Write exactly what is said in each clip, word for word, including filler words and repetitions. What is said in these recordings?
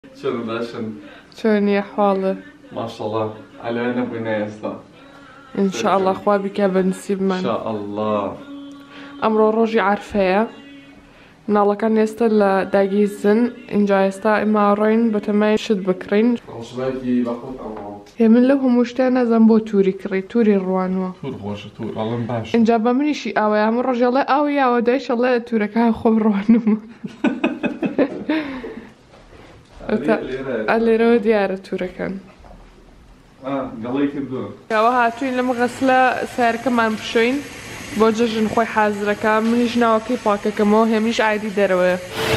شنو باشن؟ شلوني أحوالك؟ ما شاء الله علينا بنا يا اسطى. إن شاء الله خوا بك بنسيب من ان شاء الله. أمرو روجي عارفة نالا كان يستل داقيزن إن جايستا إما روين بتماي شد بكرين رشباكي باخد أمو هي من لو هم مشتانا زنبو توري كري توري الروانوا تور خوش تور الله باش إن جابا مني شي آوي أمر روجي الله آوي يا ودايش الله تورك ها خوب روانوا اللي رو ديار توركن اه قالي كدو يا وهاتوين لما غسلة سعر كمان بشوين بوجج نخوي حازرة كام منيش ناوكي باكا كمو هي منيش عادي دروه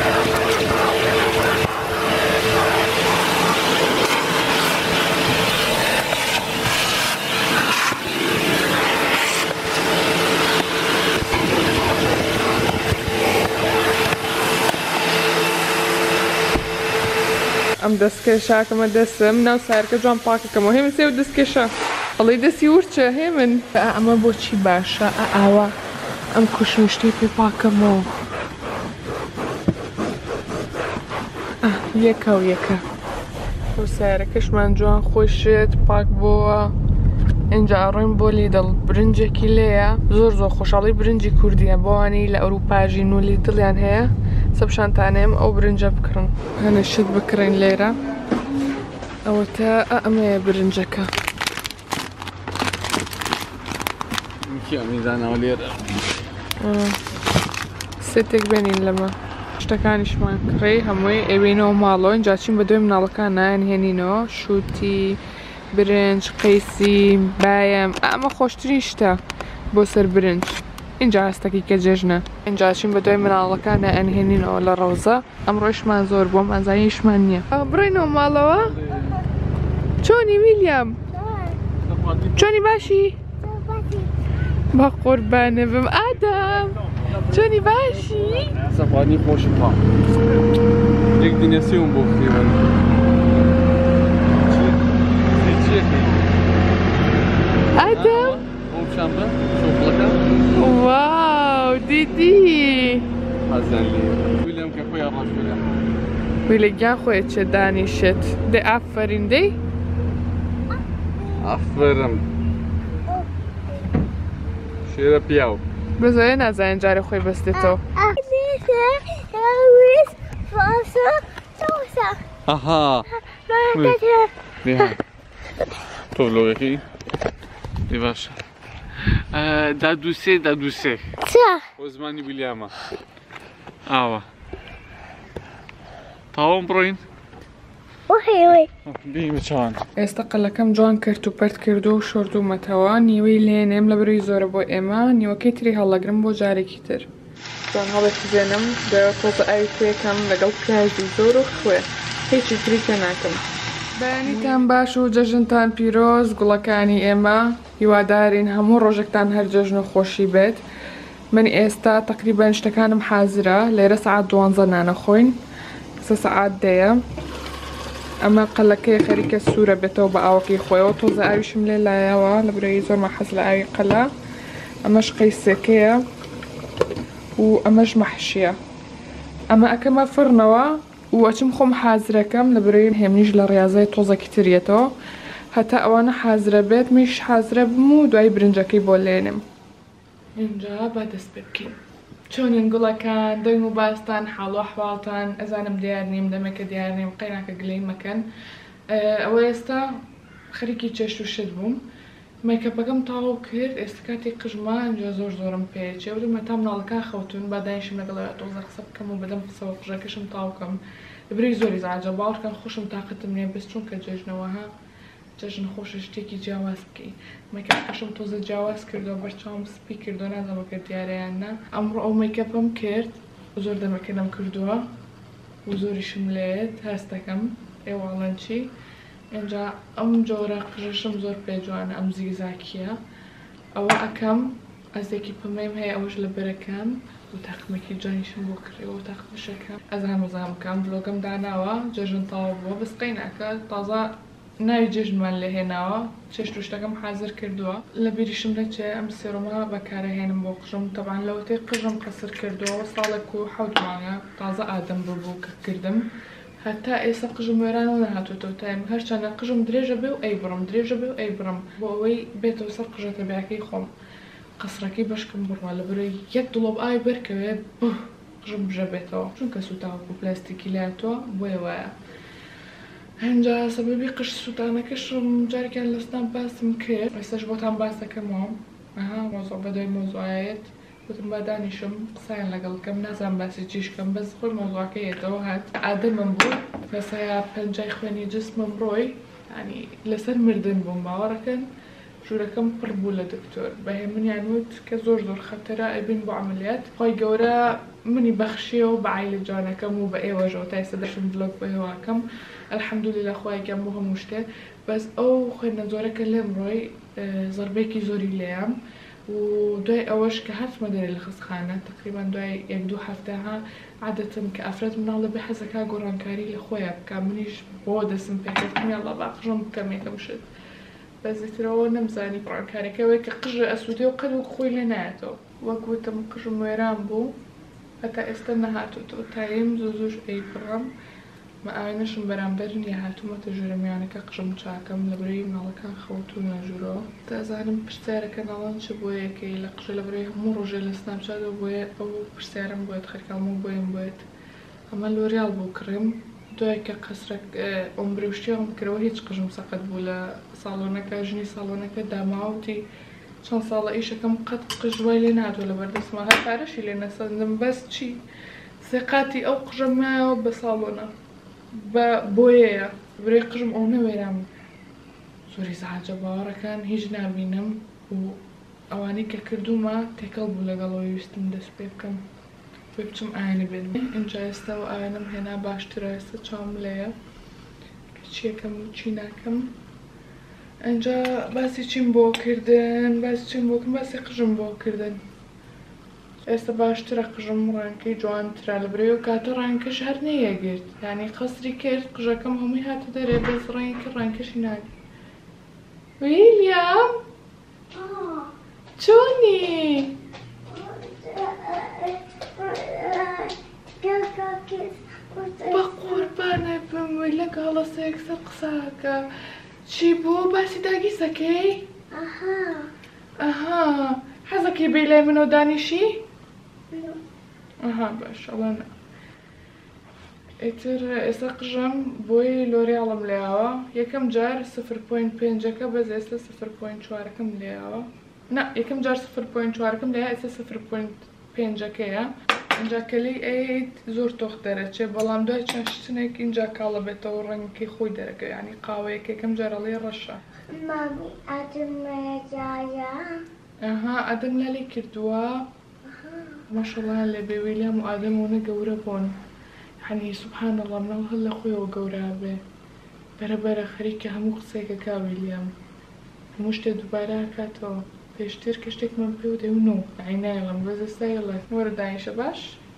ام دسكشا كما دسم ناو سعر كجوان باكا كمو هي من سيو دسكشا الله يدسي ورچه هي من اما بوچي باشا اوا ام كوش مشتي في باكا مو اه يكا ويكا وسعركش من جوان خوشت باك بوا اینجا روین بولی دل برنجه کلیه زور زور خوشحالی برنجی کردیه بوانی لأوروپا جینو لی دلیان هیا سبشان تانیم او برنجه بکرن هنه شد بکرین لیره او تا امه برنجه که كي ميزان ولير ستك بينين لما اشتكانيش ما كري هموي ايبينو مالو اینجا چین بدوی منالکان نه هنینو شوتی برنج قیسی بایم اما خوشترین شتا بو سر برنج اینجا هستکی که ججنه اینجا چین بدوی منالکان نه هنینو لروزه امروش من زور بوم از اینش من نیه برینو مالو چونی ویلیام چونی باشی با قربانه بم آدم چونی باشی صفاني خوش با یک دینسیون بخوری من آدم خوب شنبه شوفلکه واو دیدی حزنلی ویلیام که خوی آراش ویلیام ویلیام خوی چه دانشت ده آفرین دی آفرم شیر پیاو بذاری نزن جاری خوی بسته تو آها نه تو لوگی دیواش دادوسه دادوسه عثمانی ویلیاما آوا تاوم بروین وحي وي بیم چان استقل کم جوان کرد و پرت کرد و شورد و متوا نیوی لینم لبری زور بو اما نیو کتری حالا گرم بو جاری کتر جوان حالا تزنم در توز ایتی کم لگل پیاز زور و خواه هیچی تری کنکم بانی تان باش و ججن تان پیروز گلکانی اما یوادارین همون روزک تان هر ججن خوشی بید من استا تقریبا اشتکانم حاضره لیره ساعت دوانزه نانا خوین سه ساعت دیم اما قلكي خريكة السورة بتو بقاوكي خوي وطوز اويش مليلا يوا لبري زور ما حزل اوي قلا اماش قيسكية و اماش محشية اما اكما فرنوا و اتم خوم حازرة كم لبري همنيج لرياضي طوزة كتيريتو حتى اوانا حازرة بيت مش حازرة بمود واي برنجاكي بولينم انجا بادس ببكين چون نقول كان دوي مباستان حالو أحوالتان أزانم ديارنيم دمك ديارنيم قيناك قليل مكان أويستا خريكي تشتو شدبوم ميك اب قم طاو كرد استكاتي قجما انجا زور زورم بيتش ودي ما تام نالكا خوتون بعدين شم نقلا توزر حسب كم وبدم سوق جاكشم طاو كم بري زوري زعجه باور كان خوشم طاقت منين بس چون كججنوها جشن خوشش تيكي جواز بكي ميك اب خوشم توز جواز كردو برچام سبي كردو نازم كرد ياريانا امر او ميك ابم كرد وزور دم كدم كردوها وزوري شمليت هستكم اي والله انجا ام جورا قجشم زور بيجوانا ام زيزاكيا او اكم ازيكي بميم هي اوش لبركم وتاخمكي جاني شم بكري وتاخمشكم ازهم زهمكم فلوقم دعناوا ججن طاوبو بس قيناكا طازا ناوی جژمان لە هێناوە چێشت و شتەکەم حازر کردووە لە بیریشم دەچێ ئەم سێڕۆمە بەکارەهێنم بۆ قژم تەبان لەوەتەی قژم قەسر کردووە ساڵێک و حەوت مانگە تازە ئادەم ببوو کە کردم هەتا ئێستا قژم وێرانەوە نەهاتوێتەوە تایم هەرچەندە قژم درێژە بێ و ئەی بڕم درێژە بێ و ئەی بڕم بۆ ئەوەی بێتەوە سەر قژە تەبیعەکەی خۆم قەسرەکەی بەشکم بڕوا لەبەرەوەی یەک دڵۆب ئای بەرکەوێ قژم بژە بێتەوە چونکە سوتاوەکو پلاستیکی لاتۆ بۆیە وایە. هەنجا سەبەبی قش سووتانەکەشم جارێکیان لە سناب باسم کرد ئێستاش بۆتان باس دەکەمەوە ئەها مۆزۆ بەدوای مۆزۆایەت وتم با دانیشم قسەیان لەگەڵ بکەم نازانم باسی چیشکەم بەس خۆی مۆزۆکەی یێتەوە هات ئادەمم بوو لەسەیا پەنجای خوێنی جسمم ڕۆی ینی لەسەر مردن بووم باوەڕەکەن ژوورەکەم پڕ بوو لە دکتۆر بەهێمنیان وت کە زۆر زۆر خەتەرە ئەبین بۆ عەمەلیات خۆی گەورە منی بەخشیەوە بە عایلە جوانەکەم و بە ئێوەژەوە تا ئێستا دەشم ڤلۆگ بۆ هێواکەم ئەلحەمدولیلا خوای گەم بۆ هەموو شتێ بەس ئەو خوێنە زۆرەکە لێم ڕۆی زەربێکی زۆری لێیام و دوای ئەوەش کە هاتمە دەرێ لە خستخانە تقریبان دوای یەک دوو هەفتەها عادەتم کە ئافرەت مناڵ دەبێ حەزەکە گۆڕانکاری لە خۆیە بکە منیش بۆ دەستم پێکردم یاڵڵا با قژم بکەم یەکەم شت بەس زیاترەوە نەمزانی گۆڕانکاریەکەوەی کە قژ ئەسوودێ و قەت وەک خۆی لێ نایەتەوە وەک گوتم قژم وێران بوو هەتا ئێستا نەهاتوێتەوە تایم زۆر زۆر ئەی بڕم مە ئاوێنەشم بەرامبەر نییە هاتوومەتە ژوورەمیانەکە قژم چاکەم لەبەرەوەی مناڵەکان خەوتوونە ژوورەوە دەزانم پرسیارەکە ناڵەن چ بۆ یەکەی لە قژە لەبەرەوەی هەموو ڕۆژێ لە سناپچاتەوە بۆیە ئەو پرسیارم بۆیت خەرکەڵمە بۆیم بێت ئەمە لۆریال بوو کڕم دوای کە قەسرەک ئۆمبرێشتیەوەم کردەوە هیچ قژم سەقەت بوو لە ساڵۆنەکە ژنی ساڵۆنەکە داماوتی چەند ساڵە ئیشەکەم قەت قژوای لێ نهاتووە لەبەردەستمە هەر پارەشی لێ نەسەندم بەس چی سێقاتی ئەو قژە مایەوە بە ساڵۆنە بە بۆیەیە برێ قژم ئەو نەوێرام زۆری زەحەجە باوەڕەکان هیچ نابینم و ئەوانەی کە کردومە تێکەڵ بوو لەگەڵەوەی ویستم دەست پێ بکەم پێ بچم ئاوێنە بێت ئینجا ئێستاەوە ئاوێنم هێنا باشترە ئێستا چاوم لێیە کە چیەکەم و چی ناکەم ئەنجا باسی چیم بۆ کردن باسی چیم بۆکردن باسی قژم بۆ کردن ئێستا باشترە قژم ڕانکەی جوانترا لەبرێ و کاتە ڕانکەش هەر نەیەگرت یعنی قەسری کرد قژەکەم هەمووی هاتە دەرێ بەس ڕەنگی ڕانکەشی ناگرت ویلیام چۆنی بە قوربانە بم وی لە گاڵەسەیەک سەر قساکە چی بوو باسی داگیسەکەی ئەها حەزەکەی بێ لای منەوە دانیشی ئەها باش ئەوەنە ئیتر ئێستا قژم بۆی لۆریاڵم لێیاوە یەکەم جار سفر پۆینت پێنجەکە بەس ئێستا سفر پۆینت چوارەکەم لێیاوە نا یەکەم جار سفر پۆینت چوارەکەم لێیە ئێستا سفر پۆینت پێنجەکەیە اینجا کەلی ئەیت زۆر تۆخ دەرەچێ بەڵام دوای چاشتنێک اینجا کاڵە بێتەوە ڕەنگی خۆی دەرەکە ینی قاوەیەک یەکەم جارەڵی ڕەشە مامی ئادەم لەجایە ئەها ئادەم لالی کردووە ماشەڵڵا لێ بێ ویلیام و ئادەمەوە گەورە بۆن یعنی سوبحان الله منەوە هەر لە خۆیەوە گەورە بێ بەرەبەرە خەریکە هەموو قسەیەکەکا ویلیام هەموو شتێ دووبارە هەکاتەوە پێشتر کە شتێکمان پێ و دەیون و عینایڵم بەس ئێستایڵێ وەرە دانیشە باش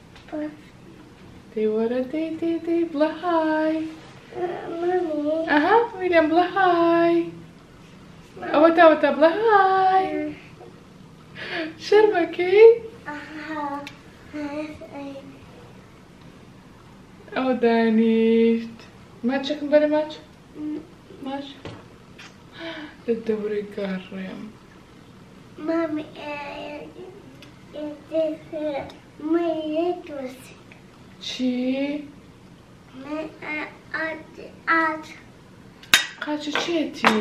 دەی وەرە دەی دەی دەی بڵە های ئەها ویلیام بڵە های ئەوە تاوەتە بڵە های شەرمەکەی ئەو دانیشت ماچەکەم بەرە ماچ ماچ لە دەورەی گاڕێم مامی چی؟ قاچە چێتی؟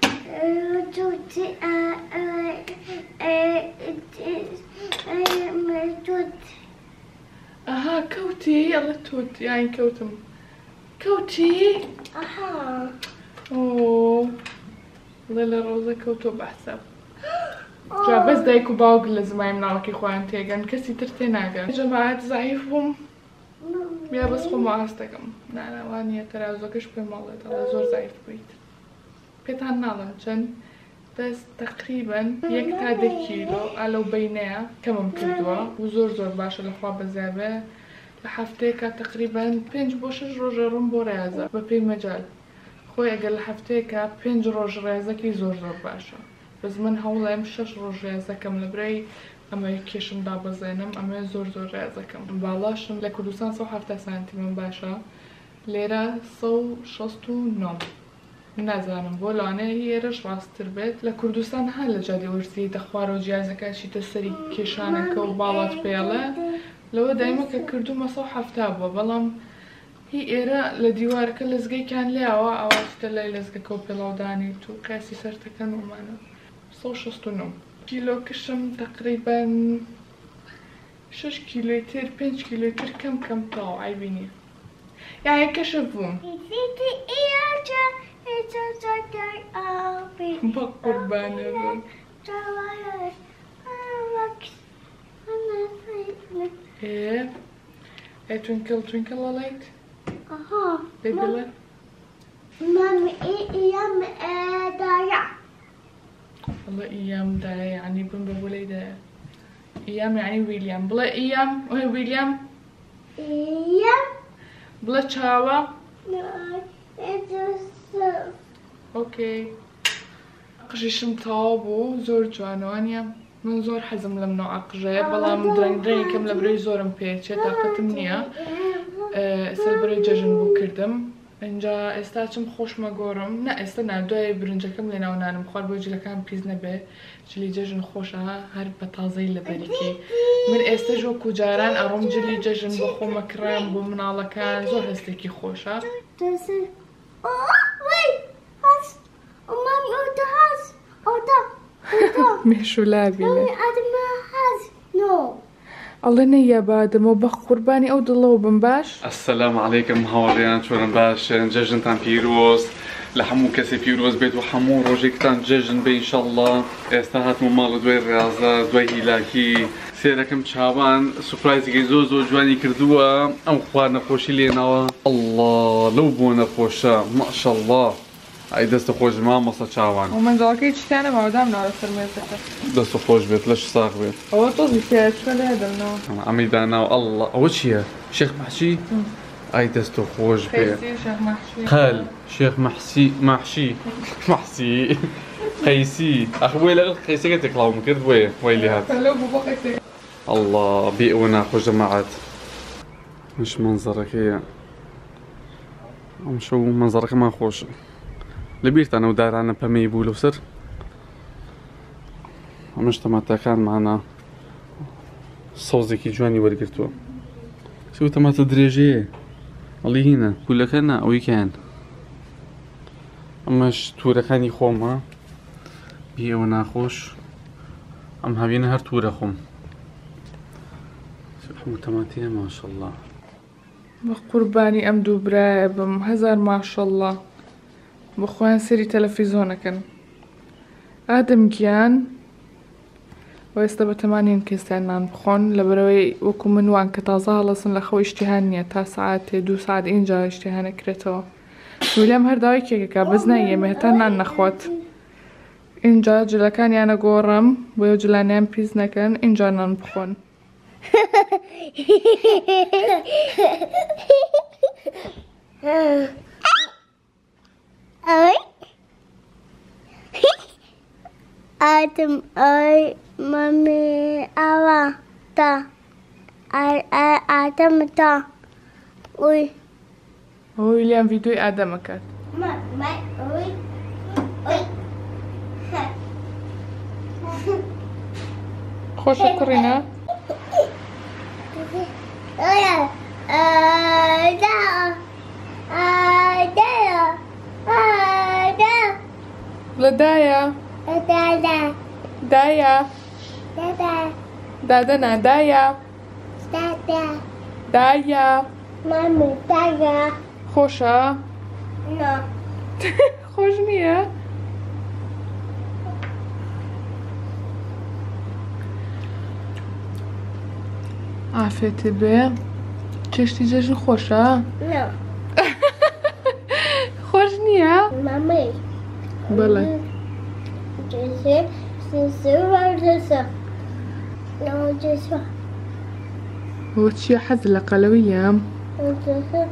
ئەها کەوتی ئەڵە توت یان کەوتم کەوتی؟ ئەها ئۆ لێ لە ڕۆزە کەوتۆ بەحسەب جا بەس دایک و باوک لە زمای مناڵەکەی خۆیان تێگەن کەسی تر تێناگەن جەماعەت زایف بووم بیا بەس خۆم هەستەکەم ناناوان نییە تەرازۆکەش پێم ماڵێت ئەڵە زۆر زایف بوویت پێتان ناڵم چەند بەس تەقریبەن یەک تا دە کیلۆ ئالەو بەینەیە کەمم کردووە و زۆر زۆر باشە لەخوا بەزیابێ لە هەفتەیەکە تەقریبەن پێنج بۆ شەش ڕۆژە ڕوون بۆ ڕێزە بە پێی مەجال خۆی ئەگەر لە هەفتەیەکە پێنج ڕۆژ ڕێزەکەی زۆر زۆر باشە بەس من هەوڵێم شەش ڕۆژ ڕێزەکەم لەبرەی ئەمە کێشم دابەزێنم ئەمە زۆر زۆر ڕێزەکەم باڵاشم لە کوردستان سە هەفتە سانتیمم باشە لێرە سە و شەست و نۆ نازانم بۆ لەوانەیە هێرەش ڕاستتر بێت لە کوردستان هەر لە جادی وەرزی دەخوارەوە جیازەکە چیتە سەری کێشانەکە و باڵات پێڵە لەوە دایمە کە کردومە سە و حەفتا بووە بەڵام هی ئێرە لە دیوارەکە لەزگەیکان لێەوە ئاواتە لای لەزگەکە و پێڵاودانیت و قاسی سەرتەکەن ومانە سە و شەست و نۆ کیلۆ کشم تقریبان شش کیلۆتر پێنج کیلۆتر کەم کەم تاو ئایبینی یعنی کەشە بووم بە قوربانە بن ئێ ئێ توینکڵ توینکڵ ئەڵێیت پێ بڵێ مامي ايام دايا والله ايام دايا يعني بن بقولي دايا ايام يعني ويليام بلا ايام وهي ويليام ايام بلا تشاوا it's اوكي قشيشم تاوبو زور جوانوانيا من زور حزم لم نوع قجايا بلا من درنگ درنگ كم لبري زورم بيتشي طاقتم نيا سلبري جاجن بو كردم اینجا ئێستا چم خۆشمە گۆڕم نە ئێستا نادوای برنجەکەم لێ ناونانم خوارد بۆ جلەکان پیس نەبێ جلی جەژن خۆشە هەر بە تازەی لەبەریکی من ئێستا ژۆ کوجاران ئەڕۆم جلی جەژن بۆ خۆمەکڕم بۆ مناڵەکان زۆر هەستێکی خۆشە مێشولابینە الله نيا بادم وبخ قرباني او دلو بن باش. السلام عليكم هاوريان شورن باش ججن تان بيروز لحمو كسي بيروز بيت وحمو روجيك تان ججن بي ان شاء الله استهات ممال دوي الرياضة دوي هلاكي سيركم تشابان سوبرايز جيزو زو جواني كردوا ام خوارنا خوشي لينا الله لو بونا خوشا ما شاء الله اي دست خوش ما مصا تشابان ومن ذاكي تشتانا ما ودام نار ترميتك دست خوش بيت ليش صاغ بيت هو طوزي فيها شو هذا النوع عميدانا والله وش هي شيخ محشي اي دستو خوش بيت شيخ محشي قال شيخ محسي محشي محسي قيسي اخوي لا قيسي قلت لك لهم كذب وين ويلي هات الله بيئونا اخو جماعات مش منظرك هي ام شو منظرك ما خوش لبيرت انا ودار انا بمي بولو سر مش تماتا كان معنا صوزك جواني ورقرتو شو تماتا دريجيه اللي هنا كل كان او كان اماش تورا كاني خوما بيه وناخوش ام هابين هر تورا خوم سبحان تماتيه ما شاء الله بقرباني ام دوبرا بم هزار ما شاء الله بخوان سيري تلفزيونكن آدم كيان ويستبا تمانين كيستانان بخون لبروي وكو منوان كتازا لسن لخو اشتهانية تا ساعات دو ساعت اینجا اشتهانه كريتو ويليام هر داوي كيكا بزناية مهتانان نخوات اینجا جلکان یانا گورم بویو جلانیان پیز نکن اینجا نان بخون Oi. Adam, oi, mami, awa, ta. Adam, ta. Oi. ويليام فيديو آدم كات Ma, ma, oi. Oi. خوش كرينا Oya. Ada. Ada. Ada. ولا دايا Dada. دايا Dada. دادنا دايا Dada. دايا Mami, dada. خوشة No. خوش نية عافيتي بي تشتي جاجن خوشة No. خوش نية Mami. بلا Jesse, sister, sister. No, Jesse. هو تشي حزلقة لويليام Jesse.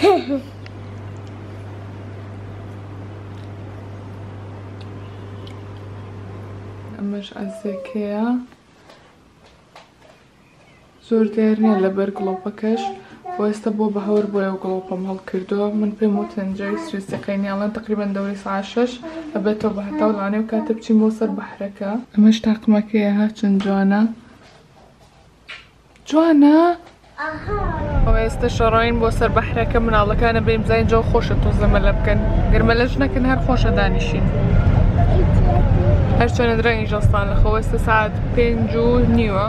ئەمەش ئەزێکەیە زۆر دیار نییە لەبەر گڵۆپەکەش بۆ ئێستا بۆ بە هەور بۆ ئەو گڵۆپەم هەڵکردووە من پێم وتن جێی سریزەکەینیاڵەن تقریبان دەوری ساعت شەش ئەبێتەوە بە هەتاو لەوانەیە و کاتە بچین بۆ سەر بەحرەکە ئەمەش تاقمەکەیە ها چەند جوانە جوانە ئەو ئێستا شەڕۆین بۆ سەر بەحرەکە مناڵەکانە بێم بزانین جۆ خۆشە تۆزەمە لە بکەن گرمە لەش نەکەن هەر خۆشە دانیشین هەر چۆنە درەنگی ژەستان لەخۆ ئێستا ساعت پێنج و نیوە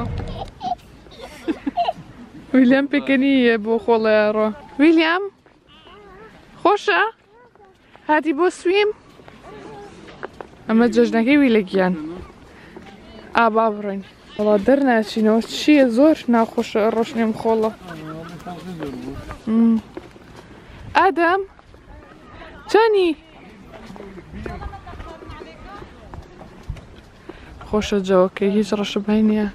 ویلیام پێکەنیە بۆ خۆڵەیەڕۆ ویلیام خۆشە هاتی بۆ سویم ئەمە جەژنەکەی وی لە گیان ئا با بڕۆین وەڵا دەرناچینەوە چییە زۆر ناخۆشە ڕۆشنێم خۆڵە ئادەم چانی خۆشە جەوەکەی هیچ ڕەشەبای نییە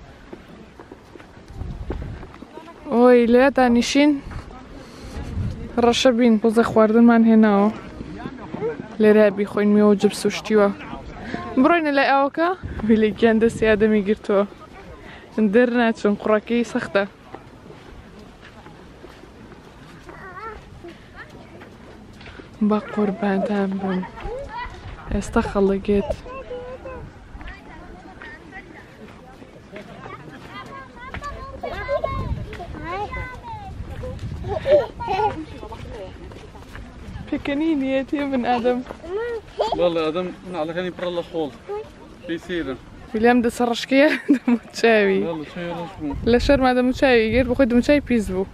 ئۆی لێ دانیشین ڕەشە بین بۆزە خواردنمان هێناوە لێرە بیخۆین میوە جبس و شتیوە بڕۆینە لای ئاوەکە ویلێکیان دەستی ئادەمی گرتووە دەرناچن قوڕەکەی سەختە با قوربانتان بم ئێستا خەڵەگێت پێکەنی نیەتی من ئادەم والله ئادەم مناڵەکانی پڕە لە خۆڵ پێی سێرە ویلیام دەسە ڕشکەیە دەموچاوی لە شەرما دەموچاوی گەر بخۆی دەموچاوی پیس بوو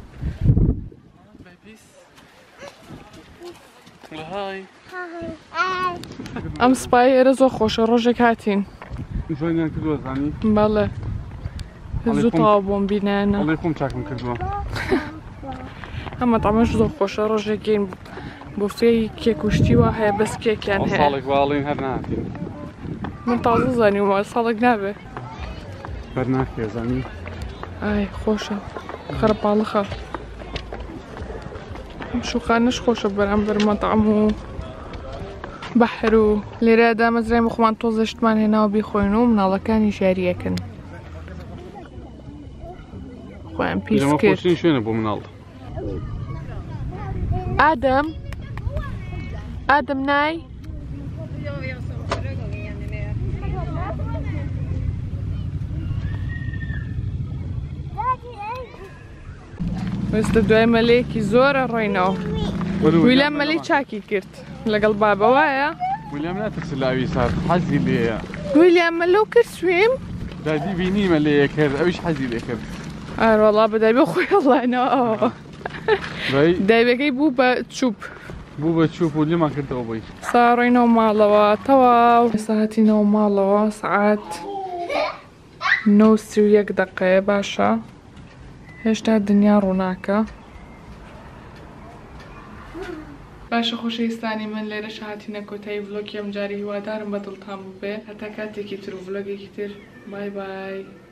ئەم سپای ئێرە زۆر خۆشە ڕۆژێک هاتین بەڵێ زوو تەواو بۆم بینانە خۆم چاکم کردووە ئەمە تەمەش زۆر خۆشە ڕۆژێک گەین بۆ فێی کێکوشتیوە هەیە بەس کێکیان هەیە ساڵێک واڵین هەر نهاتین من تازە زانیوە ساڵێک نابێ بەرناکێ زانی ئای خۆشە خەرپاڵخە ئەم شوخانش خۆشە بەرامبەر مەتەعم و بەحر و لێرە دامەزرای مخمان تۆزەشتمان هێناوە بیخۆین و مناڵەکانی ژاریەکەن خۆیان پیس کرد شوێنە بۆ مناڵ ئادەم ئادەم نای ئێستا دوای مەلەیەکی زۆرە ڕۆینەوە ویلیام مەلەی چاکی کرد لەگەڵ بابە وایە ویلیام ناترسە لاوی سات حەزی لێیە ویلیام مەلەو کرد سوێم دادی بینی مەلەیە کرد ئەویش حەزی لێ کرد ئاروەڵا بەدایبێ خۆی هەڵڵاینەوە دایبەکەی بوو بە چوب بوو بە چوب و لێمان کردەوە بۆی ساڕۆینەوە ماڵەوە تەواو ئێستا هاتینەوە ماڵەوە سعات نۆ و سی و یەک دەقەیە باشە هێشتا دنیا ڕووناکە باشە خۆشەویستانی من لێرە هاتینە کۆتایی ڤلۆگی ئەم جاری هیوادارم بەدڵتان بوو بێ هەتا کاتێکی تر و ڤلۆگێکی تر بای بای